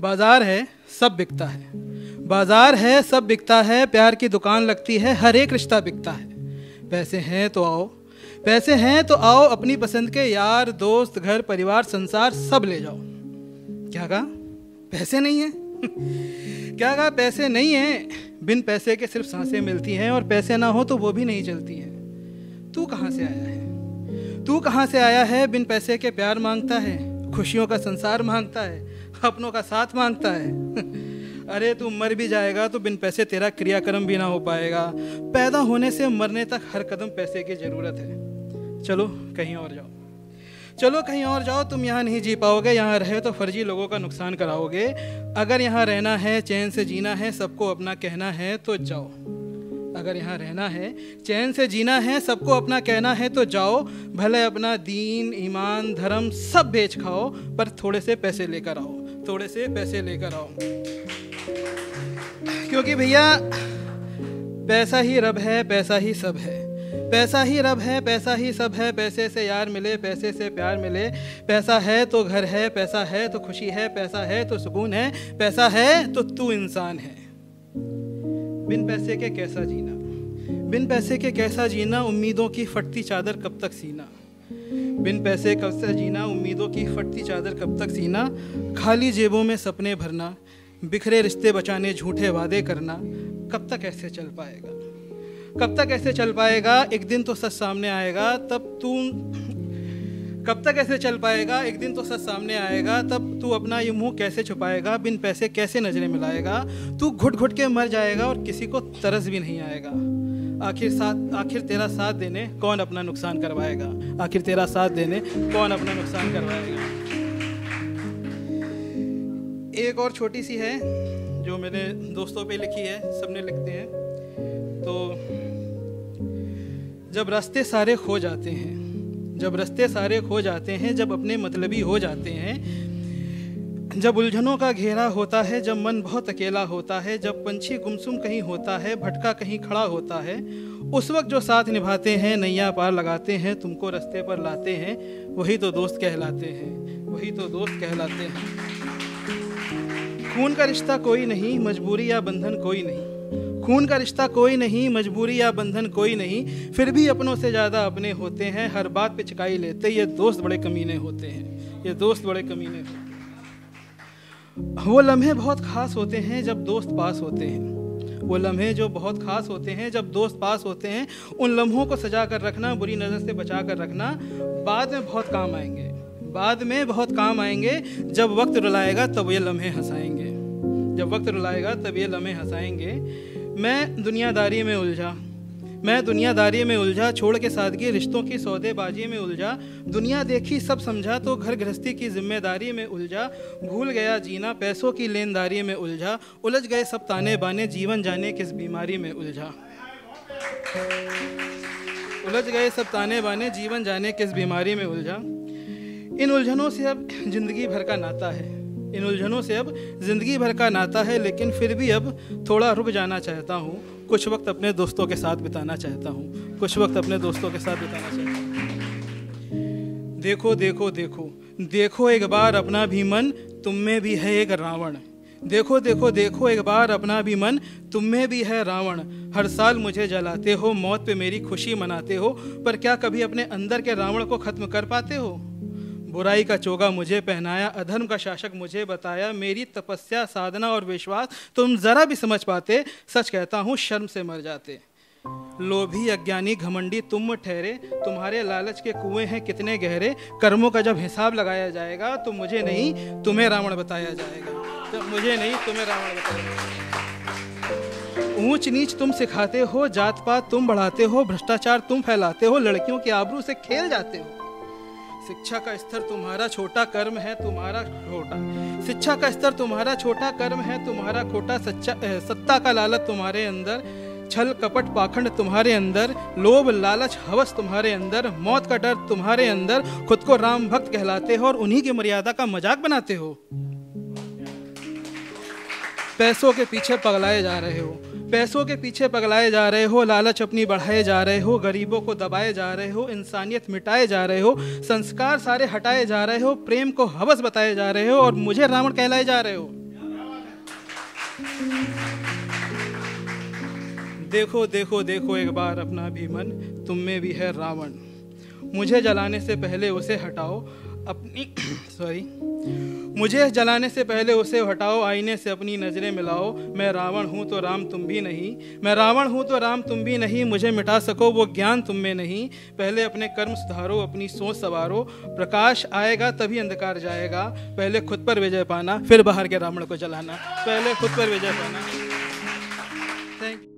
बाजार है सब बिकता है, बाजार है सब बिकता है, प्यार की दुकान लगती है, हर एक रिश्ता बिकता है। पैसे हैं तो आओ, पैसे हैं तो आओ, अपनी पसंद के यार दोस्त घर परिवार संसार सब ले जाओ। क्या कहा? पैसे नहीं है? क्या कहा? पैसे नहीं है। बिन पैसे के सिर्फ सांसें मिलती हैं, और पैसे ना हो तो वो भी नहीं चलती हैं। तू कहाँ से आया है? तू कहाँ से आया है? बिन पैसे के प्यार मांगता है, खुशियों का संसार मांगता है, अपनों का साथ मांगता है। अरे तू मर भी जाएगा तो बिन पैसे तेरा क्रियाक्रम भी ना हो पाएगा। पैदा होने से मरने तक हर कदम पैसे की ज़रूरत है। चलो कहीं और जाओ, चलो कहीं और जाओ, तुम यहाँ नहीं जी पाओगे। यहाँ रहे तो फर्जी लोगों का नुकसान कराओगे। अगर यहाँ रहना है, चैन से जीना है, सबको अपना कहना है तो जाओ। अगर यहाँ रहना है, चैन से जीना है, सबको अपना कहना है तो जाओ। भले अपना दीन ईमान धर्म सब बेच खाओ, पर थोड़े से पैसे लेकर आओ, थोड़े से पैसे लेकर आओ। क्योंकि भैया पैसा ही रब है, पैसा ही सब है। पैसा ही रब है, पैसा ही सब है। पैसे से यार मिले, पैसे से प्यार मिले। पैसा है तो घर है, पैसा है तो खुशी है, पैसा है तो सुकून है, पैसा है तो तू इंसान है। बिन पैसे के कैसा जीना, बिन पैसे के कैसा जीना, उम्मीदों की फटती चादर कब तक सीना। बिन पैसे कब से जीना, उम्मीदों की फटती चादर कब तक सीना। खाली जेबों में सपने भरना, बिखरे रिश्ते बचाने झूठे वादे करना, कब तक ऐसे चल पाएगा, कब तक ऐसे चल पाएगा। एक दिन तो सच सामने आएगा, तब तू कब तक ऐसे चल पाएगा। एक दिन तो सच सामने आएगा, तब तू अपना ये मुंह कैसे छुपाएगा। बिन पैसे कैसे नजरें मिलाएगा। तू घुट घुट के मर जाएगा और किसी को तरस भी नहीं आएगा। आखिर तेरा साथ देने कौन अपना नुकसान करवाएगा। आखिर तेरा साथ देने कौन अपना नुकसान करवाएगा। एक और छोटी सी है जो मैंने दोस्तों पे लिखी है, सबने लिखते हैं। तो जब रास्ते सारे खो जाते हैं, जब रास्ते सारे खो जाते हैं, जब अपने मतलबी हो जाते हैं, जब उलझनों का घेरा होता है, जब मन बहुत अकेला होता है, जब पंछी गुमसुम कहीं होता है, भटका कहीं खड़ा होता है, उस वक्त जो साथ निभाते हैं, नैया पार लगाते हैं, तुमको रास्ते पर लाते हैं, वही तो दोस्त कहलाते हैं, वही तो दोस्त कहलाते हैं। खून का रिश्ता कोई नहीं, मजबूरी या बंधन कोई नहीं। खून का रिश्ता कोई नहीं, मजबूरी या बंधन कोई नहीं, फिर भी अपनों से ज़्यादा अपने होते हैं। हर बात पे चिकाई लेते, ये दोस्त बड़े कमीने होते हैं, ये दोस्त बड़े कमीने होते हैं। वो लम्हे बहुत खास होते हैं जब दोस्त पास होते हैं। वो लम्हे जो बहुत खास होते हैं जब दोस्त पास होते हैं। उन लम्हों को सजा कर रखना, बुरी नज़र से बचा कर रखना, बाद में बहुत काम आएंगे, बाद में बहुत काम आएंगे। जब वक्त रुलाएगा तब ये लम्हे हंसाएंगे, जब वक्त रुलाएगा तब ये लम्हे हंसाएंगे। मैं दुनियादारी में उलझा, मैं दुनियादारी में उलझा, छोड़ के सादगी रिश्तों की सौदेबाजी में उलझा। दुनिया देखी सब समझा तो घर गृहस्थी की जिम्मेदारी में उलझा। भूल गया जीना पैसों की लेनदारी में उलझा। उलझ गए सब ताने बाने, जीवन जाने किस बीमारी में उलझा। उलझ गए सब ताने बाने, जीवन जाने किस बीमारी में उलझा। इन उलझनों से अब जिंदगी भर का नाता है, इन उलझनों से अब ज़िंदगी भर का नाता है। लेकिन फिर भी अब थोड़ा रुक जाना चाहता हूँ, कुछ वक्त अपने दोस्तों के साथ बिताना चाहता हूँ, कुछ वक्त अपने दोस्तों के साथ बिताना चाहता हूँ। देखो देखो देखो देखो एक बार अपना भी मन, तुम में भी है एक रावण। देखो देखो देखो एक बार अपना भी मन, तुम में भी है रावण। हर साल मुझे जलाते हो, मौत पे मेरी खुशी मनाते हो, पर क्या कभी अपने अंदर के रावण को ख़त्म कर पाते हो। बुराई का चोगा मुझे पहनाया, अधर्म का शासक मुझे बताया। मेरी तपस्या साधना और विश्वास तुम जरा भी समझ पाते, सच कहता हूँ शर्म से मर जाते। लोभी अज्ञानी घमंडी तुम ठहरे, तुम्हारे लालच के कुएं हैं कितने गहरे। कर्मों का जब हिसाब लगाया जाएगा तो मुझे नहीं तुम्हें रावण बताया जाएगा, तो मुझे नहीं तुम्हें रावण बताया जाएगा। ऊंच नीच तुम सिखाते हो, जात पात तुम बढ़ाते हो, भ्रष्टाचार तुम फैलाते हो, लड़कियों की आबरू से खेल जाते हो। शिक्षा का स्तर तुम्हारा छोटा, कर्म है तुम्हारा खोटा। शिक्षा का स्तर तुम्हारा छोटा, कर्म है तुम्हारा खोटा। सत्ता का लालच तुम्हारे अंदर, छल कपट पाखंड तुम्हारे अंदर, लोभ लालच हवस तुम्हारे अंदर, मौत का डर तुम्हारे अंदर। खुद को राम भक्त कहलाते हो और उन्हीं की मर्यादा का मजाक बनाते हो। पैसों के पीछे पगलाए जा रहे हो, पैसों के पीछे पगलाए जा रहे हो। लालच अपनी बढ़ाए जा रहे हो, गरीबों को दबाए जा रहे हो, इंसानियत मिटाए जा रहे हो, संस्कार सारे हटाए जा रहे हो, प्रेम को हवस बताए जा रहे हो और मुझे रावण कहलाए जा रहे हो। देखो देखो देखो एक बार अपना भी मन, तुम में भी है रावण। मुझे जलाने से पहले उसे हटाओ अपनी मुझे जलाने से पहले उसे हटाओ, आईने से अपनी नज़रें मिलाओ। मैं रावण हूँ तो राम तुम भी नहीं, मैं रावण हूँ तो राम तुम भी नहीं। मुझे मिटा सको वो ज्ञान तुम में नहीं। पहले अपने कर्म सुधारो, अपनी सोच संवारो। प्रकाश आएगा तभी अंधकार जाएगा। पहले खुद पर विजय पाना, फिर बाहर के रावण को जलाना। पहले खुद पर विजय पाना। Thank you.